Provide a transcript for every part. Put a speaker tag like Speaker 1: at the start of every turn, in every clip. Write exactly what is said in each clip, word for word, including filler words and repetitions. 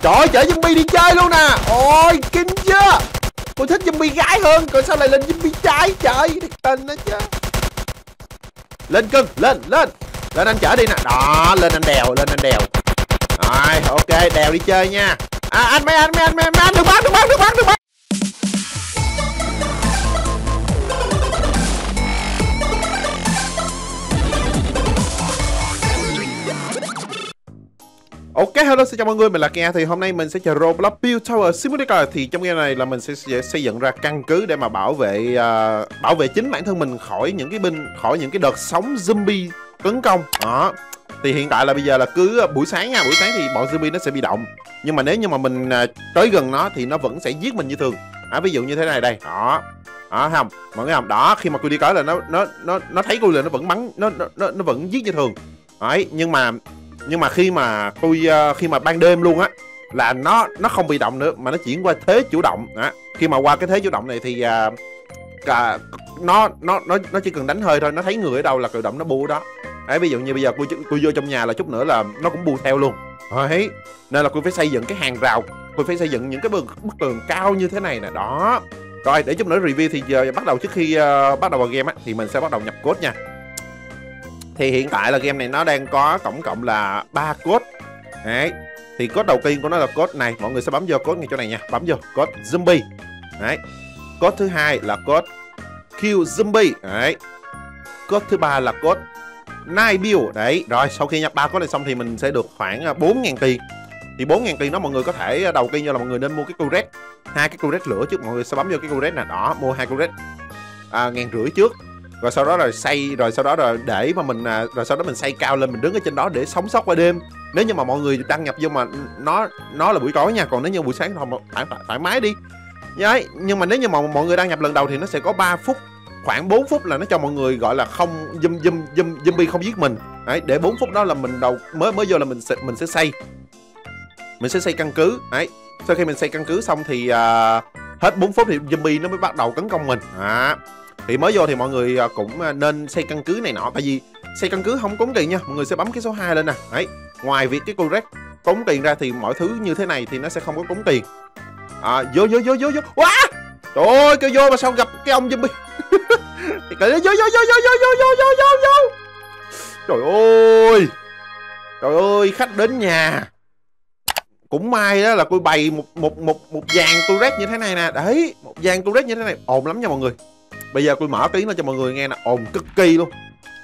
Speaker 1: Trời ơi, chở zombie đi chơi luôn nè. Ôi kinh chưa. Tôi thích zombie gái hơn. Còn sao lại lên zombie trai trời. Thiệt tình đó chứ. Lên cưng. Lên lên. Lên anh chở đi nè. Đó. Lên anh đèo. Lên anh đèo. Rồi ok. Đèo đi chơi nha. À anh mấy anh mấy anh mấy anh đừng bắn đừng bắn đừng bắn đừng bắn. Ok, hello, xin chào mọi người, mình là Kia. Thì hôm nay mình sẽ chơi Roblox Build Tower Simulator. Thì trong game này là mình sẽ xây dựng ra căn cứ để mà bảo vệ uh, bảo vệ chính bản thân mình khỏi những cái binh khỏi những cái đợt sóng zombie tấn công. Đó. Thì hiện tại là bây giờ là cứ buổi sáng nha, buổi sáng thì bọn zombie nó sẽ bị động. Nhưng mà nếu như mà mình uh, tới gần nó thì nó vẫn sẽ giết mình như thường. À, ví dụ như thế này đây. Đó. Đó không? Mọi người không? Đó, khi mà tôi đi tới là nó nó nó nó thấy tôi là nó vẫn bắn, nó nó nó vẫn giết như thường. Đấy, nhưng mà nhưng mà khi mà tôi khi mà ban đêm luôn á là nó nó không bị động nữa mà nó chuyển qua thế chủ động đó. Khi mà qua cái thế chủ động này thì uh, cả, nó nó nó nó chỉ cần đánh hơi thôi, nó thấy người ở đâu là tự động nó bu đó. Đấy, ví dụ như bây giờ tôi tôi vô trong nhà là chút nữa là nó cũng bu theo luôn. Đấy, nên là tôi phải xây dựng cái hàng rào, tôi phải xây dựng những cái bức, bức tường cao như thế này nè. Đó. Rồi để chút nữa review thì giờ bắt đầu trước khi uh, bắt đầu vào game á thì mình sẽ bắt đầu nhập code nha. Thì hiện tại là game này nó đang có tổng cộng là ba code. Đấy. Thì code đầu tiên của nó là code này, mọi người sẽ bấm vô code ngay chỗ này nha, bấm vô code zombie. Đấy. Code thứ hai là code kill zombie. Đấy. Code thứ ba là code night build. Đấy. Rồi sau khi nhập ba code này xong thì mình sẽ được khoảng bốn nghìn tiền. Thì bốn nghìn tiền đó mọi người có thể đầu tiên là mọi người nên mua cái turret, hai cái turret lửa trước, mọi người sẽ bấm vô cái turret nè, đó, mua hai turret à, ngàn rưỡi trước. Rồi sau đó rồi xây, rồi sau đó rồi để mà mình rồi sau đó mình xây cao lên, mình đứng ở trên đó để sống sót qua đêm. Nếu như mà mọi người đăng nhập vô mà nó nó là buổi tối nha, còn nếu như buổi sáng thì thoải, thoải mái đi. Đấy, nhưng mà nếu như mà mọi người đăng nhập lần đầu thì nó sẽ có ba phút, khoảng bốn phút là nó cho mọi người gọi là không zoom zoom zoom zombie không giết mình. Đấy, để bốn phút đó là mình đầu mới mới vô là mình sẽ mình sẽ xây. Mình sẽ xây căn cứ. Đấy, sau khi mình xây căn cứ xong thì uh, hết bốn phút thì zombie nó mới bắt đầu tấn công mình. À. Thì mới vô thì mọi người cũng nên xây căn cứ này nọ. Tại vì xây căn cứ không tốn tiền nha. Mọi người sẽ bấm cái số hai lên nè. Đấy. Ngoài việc cái turret tốn tiền ra thì mọi thứ như thế này thì nó sẽ không có tốn tiền. À, vô vô vô vô vô. Wow! Trời ơi, kêu vô mà sao gặp cái ông zombie. Thì kêu vô vô vô vô vô vô vô vô vô vô. Trời ơi. Trời ơi, khách đến nhà. Cũng may đó là tôi bày một một một một dàn turret như thế này nè. Đấy, một dàn turret như thế này ồn lắm nha mọi người. Bây giờ tôi mở tiếng nó cho mọi người nghe nè, ồn cực kỳ luôn.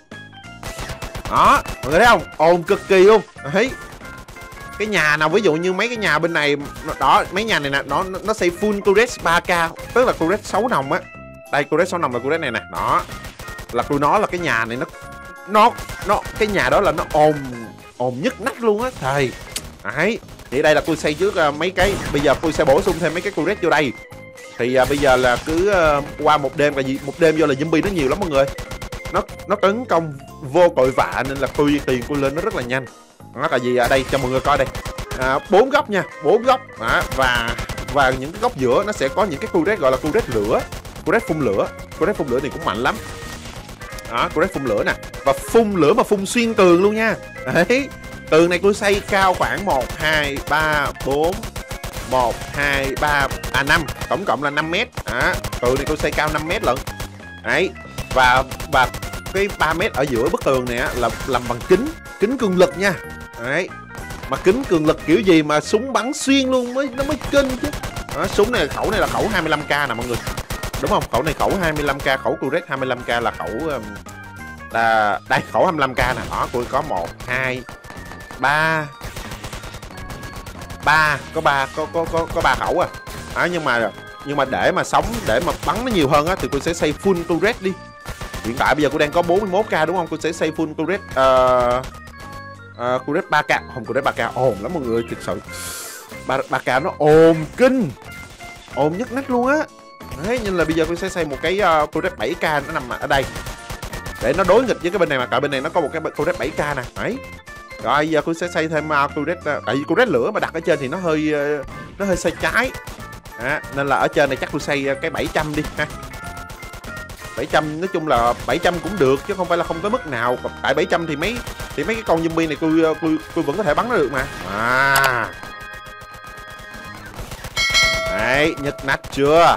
Speaker 1: Đó, mọi người thấy không? Ồn cực kỳ luôn. Đấy. Cái nhà nào ví dụ như mấy cái nhà bên này đó, mấy nhà này nè, nó nó xây full turret ba K, tức là turret sáu nòng á. Đây turret sáu nòng là turret này nè. Đó. Là tôi nói là cái nhà này nó nó nó cái nhà đó là nó ồn ồn nhất nách luôn á thầy. Đấy. Thì đây là tôi xây trước uh, mấy cái, bây giờ tôi sẽ bổ sung thêm mấy cái turret vô đây. Thì uh, bây giờ là cứ uh, qua một đêm, tại vì một đêm vô là zombie nó nhiều lắm mọi người. Nó nó tấn công vô tội vạ nên là tôi tiền tôi lên nó rất là nhanh. Đó, tại vì ở đây cho mọi người coi đây. Bốn à, góc nha, bốn góc. Đó, và và những cái góc giữa nó sẽ có những cái turret gọi là turret lửa, turret phun lửa. Turret phun lửa thì cũng mạnh lắm. Đó, turret phun lửa nè. Và phun lửa mà phun xuyên tường luôn nha. Đấy. Tường này tôi xây cao khoảng một, hai, ba, bốn, một, hai, ba, à năm, tổng cộng là năm mét. Đó, tường này tôi xây cao năm mét lận. Đấy, và và cái ba mét ở giữa bức tường này á, là làm bằng kính, kính cường lực nha. Đấy, mà kính cường lực kiểu gì mà súng bắn xuyên luôn mới nó mới kinh chứ. Đó, súng này khẩu này là khẩu hai mươi lăm K nè mọi người. Đúng không? Khẩu này khẩu hai mươi lăm K, khẩu turret hai mươi lăm K là khẩu là đây khẩu hai mươi lăm K nè. Đó, tôi có một, hai, ba ba có ba có có có có ba khẩu à. Đó, nhưng mà nhưng mà để mà sống, để mà bắn nó nhiều hơn á thì tôi sẽ xây full turret đi. Hiện tại bây giờ tôi đang có bốn mươi mốt K đúng không? Tôi sẽ xây full turret uh, uh, turret ba K, không turret ba K ồn lắm mọi người, thực sự. ba K nó ồn kinh. Ồn nhất nách luôn á. Đấy, nên là bây giờ tôi sẽ xây một cái uh, turret bảy K nó nằm ở đây. Để nó đối nghịch với cái bên này, mà cả bên này nó có một cái turret bảy K nè. Đấy. Rồi giờ tôi sẽ xây thêm uh, turret, uh, tại vì turret lửa mà đặt ở trên thì nó hơi uh, nó hơi sai trái. À, nên là ở trên này chắc tôi xây uh, cái bảy trăm đi ha. bảy trăm nói chung là bảy trăm cũng được chứ không phải là không tới mức nào. Tại bảy trăm thì mấy thì mấy cái con zombie này tôi tôi tôi vẫn có thể bắn nó được mà. À. Đấy, nhức nách chưa?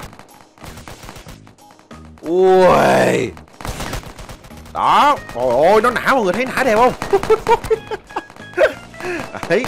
Speaker 1: Ui. Đó, trời ơi, nó nã, mọi người thấy nã đẹp không? Đấy.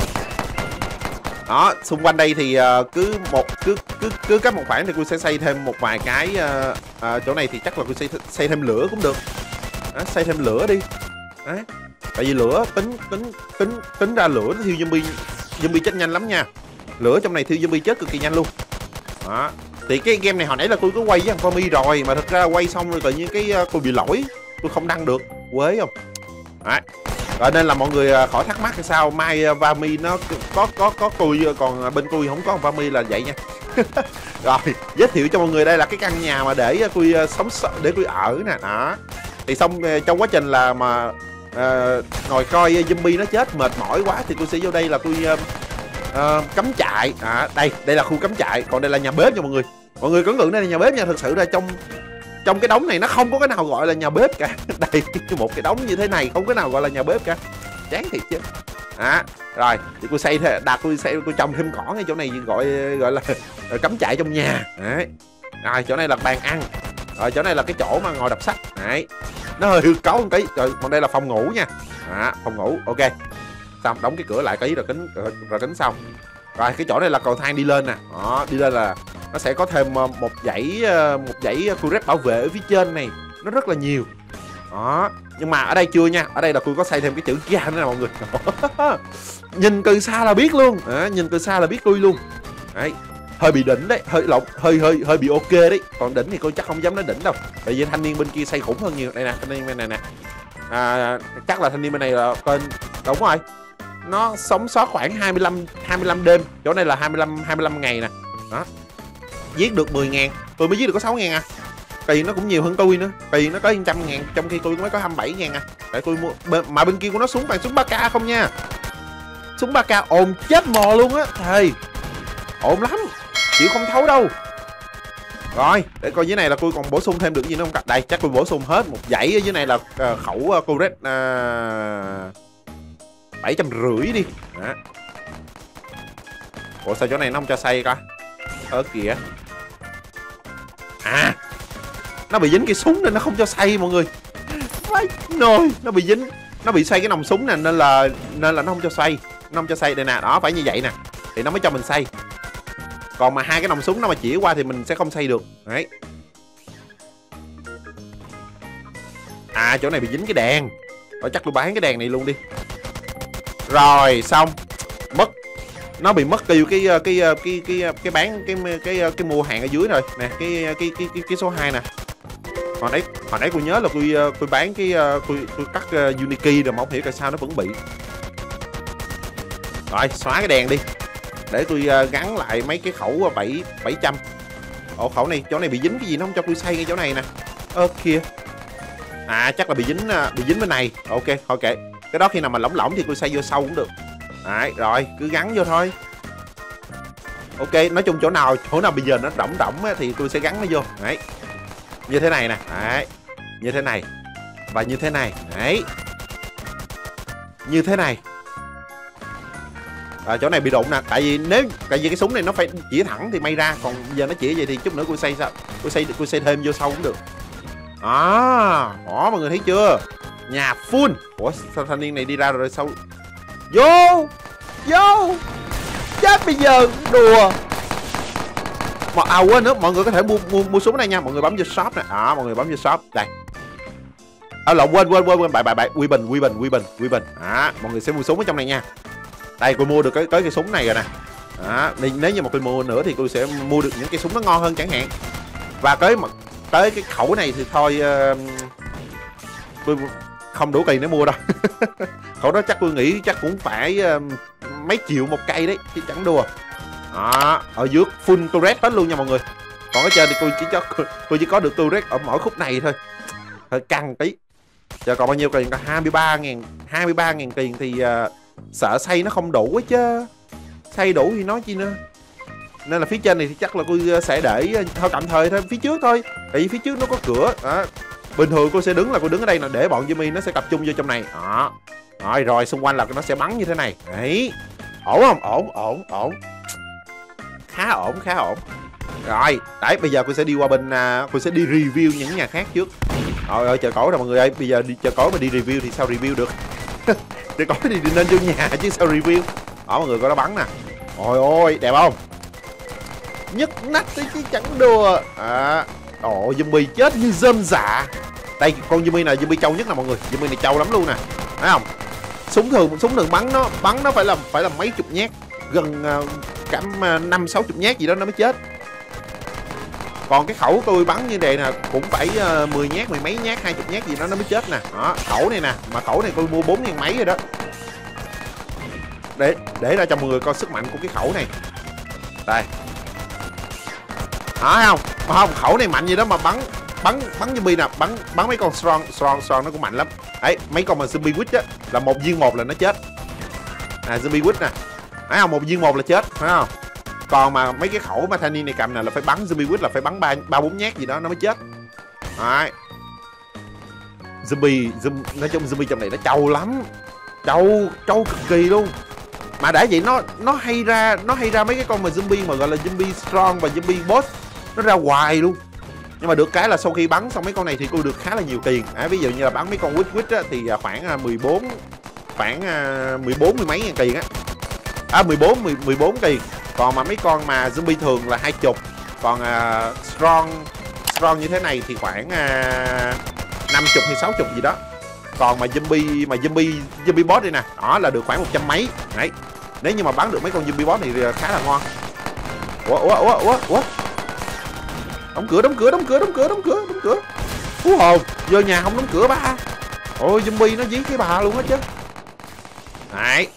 Speaker 1: Đó, xung quanh đây thì uh, cứ một cứ cứ cứ cách một khoảng thì tôi sẽ xây thêm một vài cái uh, uh, chỗ này thì chắc là tôi xây xây thêm lửa cũng được. Đó, xây thêm lửa đi. Đấy. Tại vì lửa tính tính tính tính ra lửa nó thiêu zombie zombie chết nhanh lắm nha. Lửa trong này thiêu zombie chết cực kỳ nhanh luôn. Đó. Thì cái game này hồi nãy là tôi có quay với thằng Tommy rồi, mà thật ra quay xong rồi tự nhiên cái uh, tôi bị lỗi, tôi không đăng được, quế không? Đấy. Rồi nên là mọi người khỏi thắc mắc hay sao mai Vami nó có có có cùi, còn bên cùi không có Vami là vậy nha. Rồi giới thiệu cho mọi người đây là cái căn nhà mà để cùi sống để cùi ở nè. Đó thì xong trong quá trình là mà uh, ngồi coi zombie nó chết mệt mỏi quá thì tôi sẽ vô đây là tôi uh, uh, cắm trại. À, đây đây là khu cắm trại, còn đây là nhà bếp nha mọi người. Mọi người cẩn thận, đây là nhà bếp nha. Thực sự là trong trong cái đống này nó không có cái nào gọi là nhà bếp cả. Đây một cái đống như thế này không có nào gọi là nhà bếp cả, chán thiệt chứ. À, rồi thì tôi xây thế, đặt tôi xây tôi trồng thêm cỏ ngay chỗ này, gọi gọi là cắm trại trong nhà. Đấy. Rồi chỗ này là bàn ăn, rồi chỗ này là cái chỗ mà ngồi đọc sách. Đấy, nó hơi hư cấu một tí. Rồi còn đây là phòng ngủ nha. À, phòng ngủ, ok. Xong đóng cái cửa lại kỹ rồi kính rồi, rồi kính xong. Rồi cái chỗ này là cầu thang đi lên nè. Đó, đi lên là nó sẽ có thêm một dãy một dãy turret bảo vệ ở phía trên này, nó rất là nhiều. Đó, nhưng mà ở đây chưa nha, ở đây là tôi có xây thêm cái chữ ga nữa nè mọi người. Nhìn từ xa là biết luôn. À, nhìn từ xa là biết tôi luôn. Đấy, hơi bị đỉnh đấy, hơi lộn, hơi hơi hơi bị ok đấy. Còn đỉnh thì tôi chắc không dám nói đỉnh đâu, tại vì thanh niên bên kia xây khủng hơn nhiều. Đây nè, thanh niên bên này nè. À, chắc là thanh niên bên này là tên đúng rồi. Nó sống sót khoảng hai mươi lăm đêm. Chỗ này là hai mươi lăm hai mươi lăm ngày nè. Đó. Giết được mười ngàn, tôi mới giết được có sáu ngàn à. Tiền nó cũng nhiều hơn tôi nữa, tiền nó có một trăm ngàn, trong khi tôi mới có hai mươi bảy ngàn à. Tại tôi mua, mà bên kia của nó súng toàn súng ba K không nha. Súng ba K ồn chết mò luôn á thầy, ồn lắm, chịu không thấu đâu. Rồi để coi dưới này là tôi còn bổ sung thêm được gì nữa không? Đây chắc tôi bổ sung hết một dãy ở dưới này là uh, khẩu uh, Coret uh, bảy trăm rưỡi đi. Đó. Ủa sao chỗ này nó không cho xây coi? Ở kìa. À, nó bị dính cái súng nên nó không cho xây mọi người. Phải nồi, nó bị dính, nó bị xoay cái nòng súng nè, nên là nên là nó không cho xoay, nó không cho xây đây nè. Đó, phải như vậy nè thì nó mới cho mình xây. Còn mà hai cái nòng súng nó mà chỉ qua thì mình sẽ không xây được. Đấy. À, chỗ này bị dính cái đèn. Thôi chắc tôi bán cái đèn này luôn đi. Rồi xong. Mất. Nó bị mất tiêu cái cái cái cái cái cái bán cái cái cái, cái mua hàng ở dưới rồi nè, cái cái cái cái, cái số hai nè. Hồi nãy hồi nãy tôi nhớ là tôi tôi bán cái tôi tôi cắt uh, Unity rồi mà không hiểu tại sao nó vẫn bị. Rồi xóa cái đèn đi để tôi uh, gắn lại mấy cái khẩu bảy bảy trăm. Ồ, khẩu này chỗ này bị dính cái gì nó không cho tôi xây ngay chỗ này nè. Ơ kìa. À chắc là bị dính uh, bị dính bên này. Ok thôi kệ, cái đó khi nào mà lỏng lỏng thì tôi xây vô sau cũng được. Đấy, rồi cứ gắn vô thôi. Ok, nói chung chỗ nào chỗ nào bây giờ nó đỏng đỏng thì tôi sẽ gắn nó vô. Đấy, như thế này nè. Đấy, như thế này và như thế này. Đấy, như thế này. À, chỗ này bị đụng nè, tại vì nếu tại vì cái súng này nó phải chỉ thẳng thì may ra, còn giờ nó chỉ vậy thì chút nữa tôi xây sao tôi xây tôi xây thêm vô sau cũng được. À, đó mọi người thấy chưa, nhà full. Ủa sao thanh niên này đi ra rồi sao? Vô vô chết bây giờ đùa mà. À quên nữa, mọi người có thể mua mua mua súng này nha, mọi người bấm vô shop nè. Đó, mọi người bấm vô shop đây. À lộn, quên quên quên quên bại bại bại quy bình quy bình quy bình quy bình. Đó, mọi người sẽ mua súng ở trong này nha. Đây tôi mua được cái tới cái súng này rồi nè. Đó, nếu như mà tôi mua nữa thì tôi sẽ mua được những cái súng nó ngon hơn chẳng hạn. Và tới mà tới cái khẩu này thì thôi uh, tôi không đủ tiền để mua đâu. Khẩu đó chắc tôi nghĩ chắc cũng phải uh, mấy triệu một cây đấy chứ chẳng đùa. Đó, ở dưới full turret hết luôn nha mọi người. Còn ở trên thì tôi chỉ cho tôi chỉ có được turret ở mỗi khúc này thôi, hơi căng tí. Giờ còn bao nhiêu tiền? hai mươi ba ngàn hai mươi ba ngàn tiền thì uh, sợ xây nó không đủ quá chứ. Xây đủ thì nói chi nữa. Nên là phía trên này thì chắc là tôi sẽ để thôi tạm thời thôi phía trước thôi, tại vì phía trước nó có cửa. Đó, bình thường cô sẽ đứng là cô đứng ở đây là để bọn zombie nó sẽ tập trung vô trong này. Đó. Rồi rồi xung quanh là nó sẽ bắn như thế này. Đấy, ổn không? Ổn ổn ổn, khá ổn khá ổn. Rồi, đấy bây giờ tôi sẽ đi qua bên uh, tôi sẽ đi review những nhà khác trước. Trời ơi, chờ cối rồi mọi người ơi, bây giờ đi chờ cối mà đi review thì sao review được. Chờ cối thì đi nên vô nhà chứ sao review. Đó mọi người coi nó bắn nè. Ôi ôi, đẹp không? Nhức nách đấy chứ chẳng đùa. À, ồ, zombie chết như rơm dạ. Đây con zombie này zombie trâu nhất nè mọi người, zombie này trâu lắm luôn nè. Thấy không? Súng thường súng thường bắn nó bắn nó phải là phải là mấy chục nhát, gần uh, cả năm sáu chục nhát gì đó nó mới chết. Còn cái khẩu tôi bắn như vậy nè cũng phải uh, mười nhát, mười mấy nhát, hai chục nhát gì đó nó mới chết nè. Đó, khẩu này nè, mà khẩu này tôi mua bốn ngàn mấy rồi đó. Để để ra cho mọi người coi sức mạnh của cái khẩu này. Đây. Đó, thấy không? Mà không, khẩu này mạnh gì đó mà bắn bắn bắn zombie nè, bắn bắn mấy con strong strong strong nó cũng mạnh lắm. Đấy, mấy con mà zombie quýt á là một viên một là nó chết. À, zombie quýt nè. Thấy không? Một viên một là chết, phải không? Còn mà mấy cái khẩu mà thanh niên này cầm nè là phải bắn zombie quýt là phải bắn ba ba bốn nhát gì đó nó mới chết. Đấy. Zombie, zombie nói chung zombie trong này nó trâu lắm. Trâu, trâu cực kỳ luôn. Mà đã vậy nó nó hay ra nó hay ra mấy cái con mà zombie mà gọi là zombie strong và zombie boss nó ra hoài luôn. Nhưng mà được cái là sau khi bắn xong mấy con này thì tôi được khá là nhiều tiền. À, ví dụ như là bắn mấy con quýt quýt á thì khoảng mười bốn khoảng mười bốn mười mấy ngàn tiền á. À mười bốn mười bốn tiền. Còn mà mấy con mà zombie thường là hai chục. Còn uh, strong strong như thế này thì khoảng uh, năm chục hay sáu chục gì đó. Còn mà zombie mà zombie zombie boss đây nè, đó là được khoảng một trăm mấy. Đấy. Nếu như mà bắn được mấy con zombie boss này thì khá là ngon. Ủa ủa ủa ủa ủa. Đóng cửa, đóng cửa, đóng cửa, đóng cửa, đóng cửa, đóng cửa. Hú hồn, vô nhà không đóng cửa ba. Ôi zombie nó dí cái bà luôn á chứ. Đấy.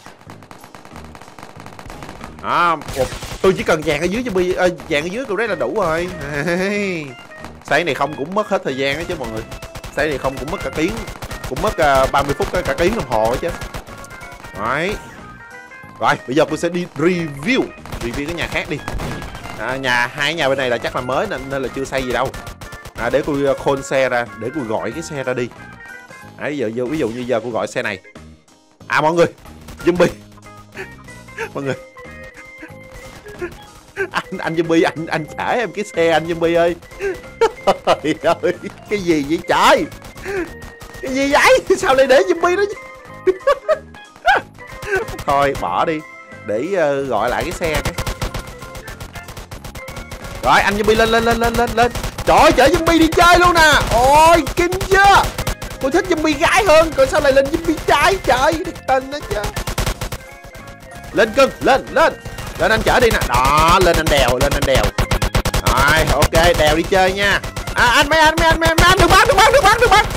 Speaker 1: À, tôi chỉ cần vàng ở dưới zombie, à, vàng ở dưới tôi đấy là đủ rồi. Xây này không cũng mất hết thời gian đó chứ mọi người. Xây này không cũng mất cả tiếng, cũng mất uh, ba mươi phút cả tiếng đồng hồ chứ. Đấy. Rồi, bây giờ tôi sẽ đi review, review cái nhà khác đi. À, nhà hai nhà bên này là chắc là mới nên, nên là chưa xây gì đâu. À, để tôi khôn xe ra, để tôi gọi cái xe ra đi. Đấy, giờ, giờ ví dụ như giờ tôi gọi xe này. À mọi người, zombie. Mọi người. Anh anh zombie anh anh trả em cái xe anh zombie ơi. Trời ơi, cái gì vậy trời? Cái gì vậy? Sao lại để zombie đó? Thôi bỏ đi, để uh, gọi lại cái xe cái. Rồi anh zombie lên lên lên lên lên lên. Trời ơi, chở zombie đi chơi luôn nè. Ôi kinh chưa? Tôi thích zombie gái hơn, còn sao lại lên zombie trai trời? Thiệt tình đó chứ. Lên cưng, lên lên. Lên anh chở đi nè. Đó, lên anh đèo, lên anh đèo. Rồi, ok, đèo đi chơi nha. À anh mấy anh mấy anh mấy anh, mấy anh đừng bắn, đừng bắn, đừng bắn, đừng bắn.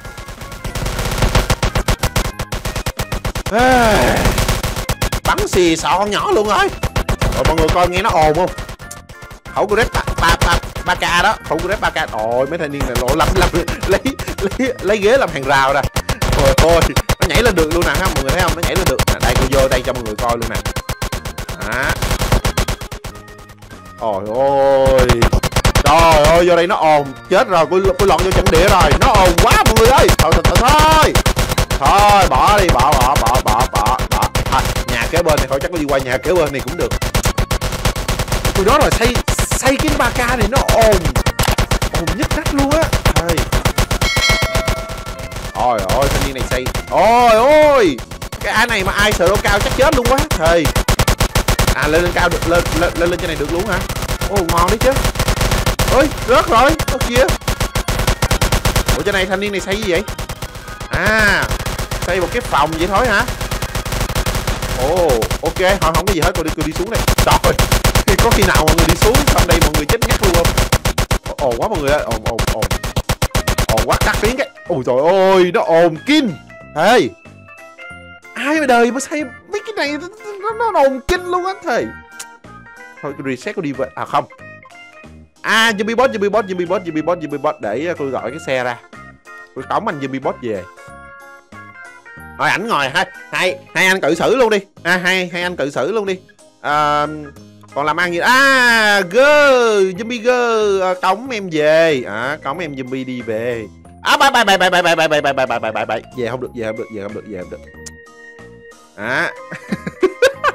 Speaker 1: À, bắn xì xò con nhỏ luôn rồi. Rồi mọi người coi nghe nó ồn không? Khẩu của ba ba ba ba k đó, khẩu của ba k. Ôi mấy thanh niên này lộ lắm lắm lấy lấy lấy ghế làm hàng rào nè. Ôi ôi, nó nhảy lên được luôn nè, ha mọi người thấy không? Nó nhảy lên được. À, đây cô vô đây cho mọi người coi luôn nè. Đó. Ôi ôi. Trời ơi, vô đây nó ồn, chết rồi, tôi tôi lọt vô trận địa rồi, nó ồn quá mọi người ơi. Thôi thôi thôi. Thôi, thôi bỏ đi, bỏ bỏ bỏ bỏ bỏ bỏ. À, nhà kế bên này thôi chắc có đi qua nhà kế bên này cũng được. Tôi đó là xây xây cái ba k này nó ồn ồn nhất nách luôn á. Thôi ôi ôi thanh niên này xây. Ôi ôi cái ai này mà ai sợ độ cao chắc chết luôn quá. Thôi à lên lên cao được, lên lên lên, lên trên này được luôn hả? Ồ ngon đấy chứ. Ôi rớt rồi. Ơ kìa. Ủa trên này thanh niên này xây gì vậy? À xây một cái phòng vậy thôi hả? Ồ ok, họ không có gì hết, tôi đi tôi đi xuống đây. Trời, có khi nào mọi người đi xuống xong đây mọi người chết ngắt luôn không? Ồn quá mọi người ơi, ồn ồn ồn ồn quá, cắt tiếng cái. Ôi trời ơi, nó ồn kinh. Ê, ai mà đời mà xây mấy cái này nó nó ồn kinh luôn á thầy. Thôi cái reset có đi về à không. À zombie bot, zombie bot, zombie bot, zombie bot, zombie bot, để tôi gọi cái xe ra. Tôi tống anh zombie bot về. Rồi ảnh ngồi hai hai hai anh cự xử luôn đi. À, hai hai anh cự xử luôn đi. À, còn làm ăn gì? À, girl, zombie girl, à, cống em về. À, cống em zombie đi về. À, bye bye bye bye bye bye bye bye bye bye bye bye bye. Về không được, về không được, về không được, về không được. À.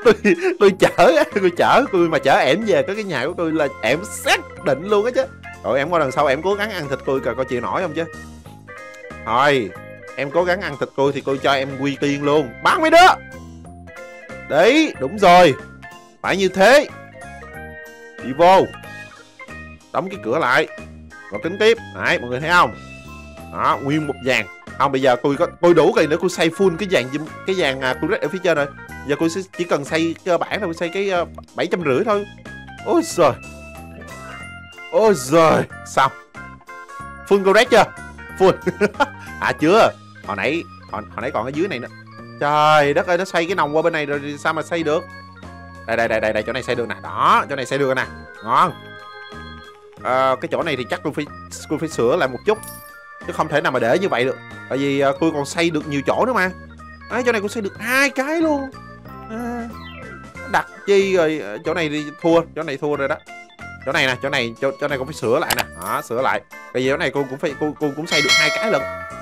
Speaker 1: tôi tôi chở tôi chở tôi mà chở ẻm về có cái nhà của tôi là ẻm xác định luôn á chứ. Rồi em qua đằng sau em cố gắng ăn thịt tôi coi coi chịu nổi không chứ. Thôi em cố gắng ăn thịt tôi thì tôi cho em quy tiên luôn. Bắn mấy đứa. Đấy đúng rồi, phải như thế. Đi vô, đóng cái cửa lại, rồi tính tiếp. Đấy mọi người thấy không, đó nguyên một dàn. Không bây giờ tôi có tôi đủ cái nữa, tôi xây full cái dàn cái dàn à, tôi ở phía trên rồi. Giờ tôi chỉ cần xây cơ bản là tôi xây cái uh, bảy trăm rưỡi thôi. Ôi giời, ôi giời, xong full correct chưa? Full. À chưa, hồi nãy hồi, hồi nãy còn ở dưới này nữa. Trời đất ơi, nó xây cái nòng qua bên này rồi thì sao mà xây được. Đây đây đây đây, đây chỗ này xây được nè, đó chỗ này xây được nè, ngon. À, cái chỗ này thì chắc tôi phải tôi phải sửa lại một chút chứ không thể nào mà để như vậy được, tại vì uh, tôi còn xây được nhiều chỗ nữa mà. Đấy, chỗ này cũng xây được hai cái luôn. À, đặt chi rồi chỗ này đi thua, chỗ này thua rồi đó. Chỗ này nè, chỗ này chỗ, chỗ này cũng phải sửa lại nè, đó sửa lại. Tại vì chỗ này cô cũng phải cô, cô cũng xây được hai cái lần.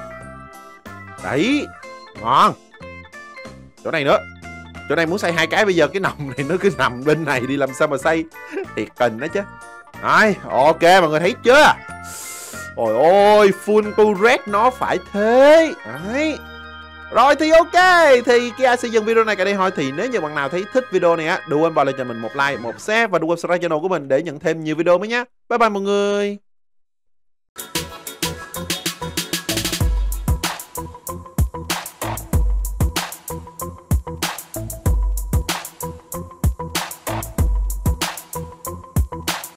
Speaker 1: Đấy, ngon. Chỗ này nữa, chỗ này muốn xây hai cái, bây giờ cái nòng này nó cứ nằm bên này đi làm sao mà xây, thiệt tình đó chứ. Rồi, ok mọi người thấy chưa? Ôi ôi, full correct nó phải thế. Đấy. Rồi thì ok, thì Kia xây dựng video này cả đây thôi. Thì nếu như bạn nào thấy thích video này á, đừng quên bỏ lại cho mình một like, một share và đừng quên subscribe channel của mình để nhận thêm nhiều video mới nhé. Bye bye mọi người.